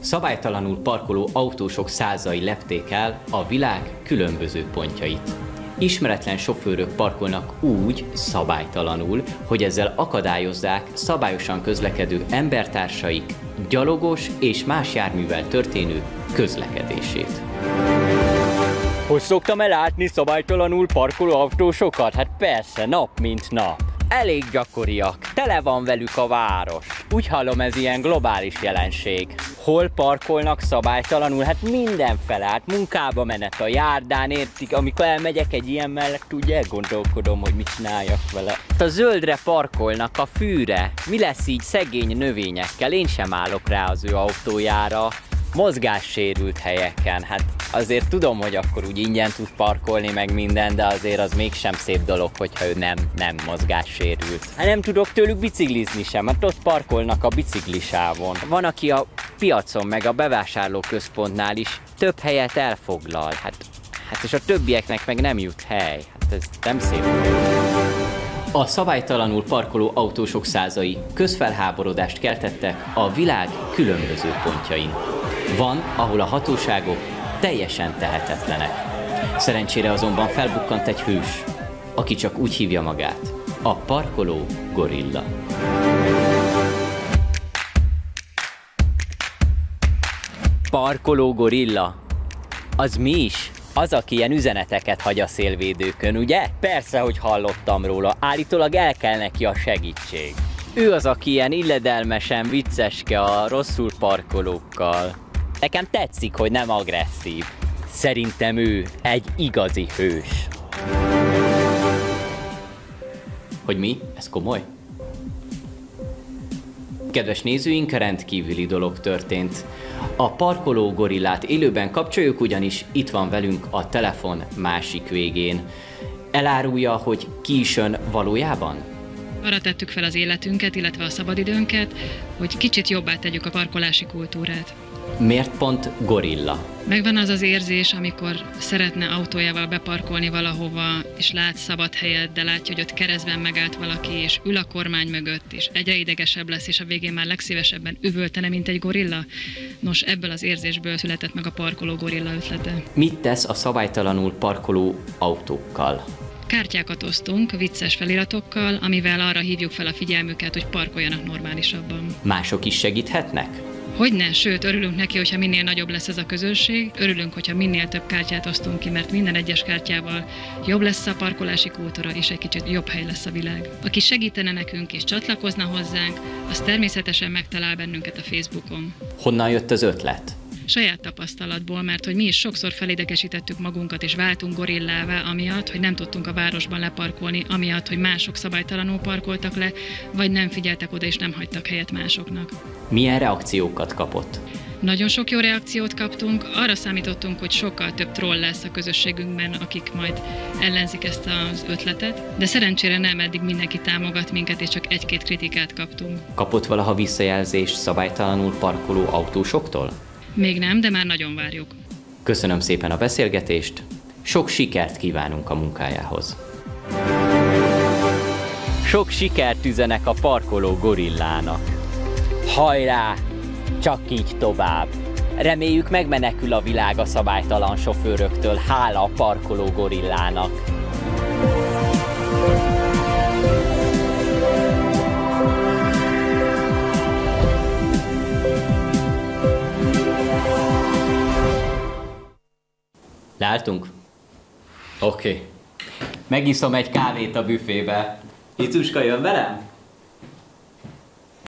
Szabálytalanul parkoló autósok százai lepték el a világ különböző pontjait. Ismeretlen sofőrök parkolnak úgy szabálytalanul, hogy ezzel akadályozzák szabályosan közlekedő embertársaik gyalogos és más járművel történő közlekedését. Hogy szoktam elátni szabálytalanul parkoló autósokat? Hát persze, nap mint nap. Elég gyakoriak, tele van velük a város. Úgy hallom, ez ilyen globális jelenség. Hol parkolnak szabálytalanul? Hát mindenfele, hát munkába menet a járdán, értik? Amikor elmegyek egy ilyen mellett, úgy elgondolkodom, hogy mit csináljak vele. A zöldre parkolnak, a fűre. Mi lesz így szegény növényekkel? Én sem állok rá az ő autójára. Mozgássérült helyeken, hát azért tudom, hogy akkor úgy ingyen tud parkolni meg minden, de azért az mégsem szép dolog, hogyha ő nem mozgássérült. Hát nem tudok tőlük biciklizni sem, hát ott parkolnak a biciklisávon. Van, aki a piacon meg a bevásárlóközpontnál is több helyet elfoglal, hát és a többieknek meg nem jut hely, hát ez nem szép. A szabálytalanul parkoló autósok százai közfelháborodást keltettek a világ különböző pontjain. Van, ahol a hatóságok teljesen tehetetlenek. Szerencsére azonban felbukkant egy hős, aki csak úgy hívja magát, a parkoló gorilla. Parkoló gorilla? Az mi is? Az, aki ilyen üzeneteket hagy a szélvédőkön, ugye? Persze, hogy hallottam róla. Állítólag el kell neki a segítség. Ő az, aki ilyen illedelmesen vicceske a rosszul parkolókkal. Nekem tetszik, hogy nem agresszív. Szerintem ő egy igazi hős. Hogy mi? Ez komoly? Kedves nézőink, rendkívüli dolog történt. A parkoló gorillát élőben kapcsoljuk, ugyanis itt van velünk a telefon másik végén. Elárulja, hogy ki is ön valójában? Arra tettük fel az életünket, illetve a szabadidőnket, hogy kicsit jobbá tegyük a parkolási kultúrát. Miért pont gorilla? Megvan az az érzés, amikor szeretne autójával beparkolni valahova, és lát szabad helyet, de látja, hogy ott keresztben megállt valaki, és ül a kormány mögött, és egyre idegesebb lesz, és a végén már legszívesebben üvöltene, mint egy gorilla. Nos, ebből az érzésből született meg a parkoló gorilla ötlete. Mit tesz a szabálytalanul parkoló autókkal? Kártyákat osztunk vicces feliratokkal, amivel arra hívjuk fel a figyelmüket, hogy parkoljanak normálisabban. Mások is segíthetnek? Hogyne, sőt, örülünk neki, hogyha minél nagyobb lesz ez a közönség, örülünk, hogyha minél több kártyát osztunk ki, mert minden egyes kártyával jobb lesz a parkolási kultúra, és egy kicsit jobb hely lesz a világ. Aki segítene nekünk és csatlakozna hozzánk, az természetesen megtalál bennünket a Facebookon. Honnan jött az ötlet? Saját tapasztalatból, mert hogy mi is sokszor felidegesítettük magunkat és váltunk gorillává, amiatt, hogy nem tudtunk a városban leparkolni, amiatt, hogy mások szabálytalanul parkoltak le, vagy nem figyeltek oda és nem hagytak helyet másoknak. Milyen reakciókat kapott? Nagyon sok jó reakciót kaptunk, arra számítottunk, hogy sokkal több troll lesz a közösségünkben, akik majd ellenzik ezt az ötletet, de szerencsére nem, eddig mindenki támogat minket, és csak egy-két kritikát kaptunk. Kapott valaha visszajelzést szabálytalanul parkoló autósoktól? Még nem, de már nagyon várjuk. Köszönöm szépen a beszélgetést, sok sikert kívánunk a munkájához. Sok sikert üzenek a parkoló gorillának. Hajrá! Csak így tovább. Reméljük megmenekül a világ a szabálytalan sofőröktől, hála a parkoló gorillának. Leálltunk? Oké. Megiszom egy kávét a büfébe. Icuska, jön velem?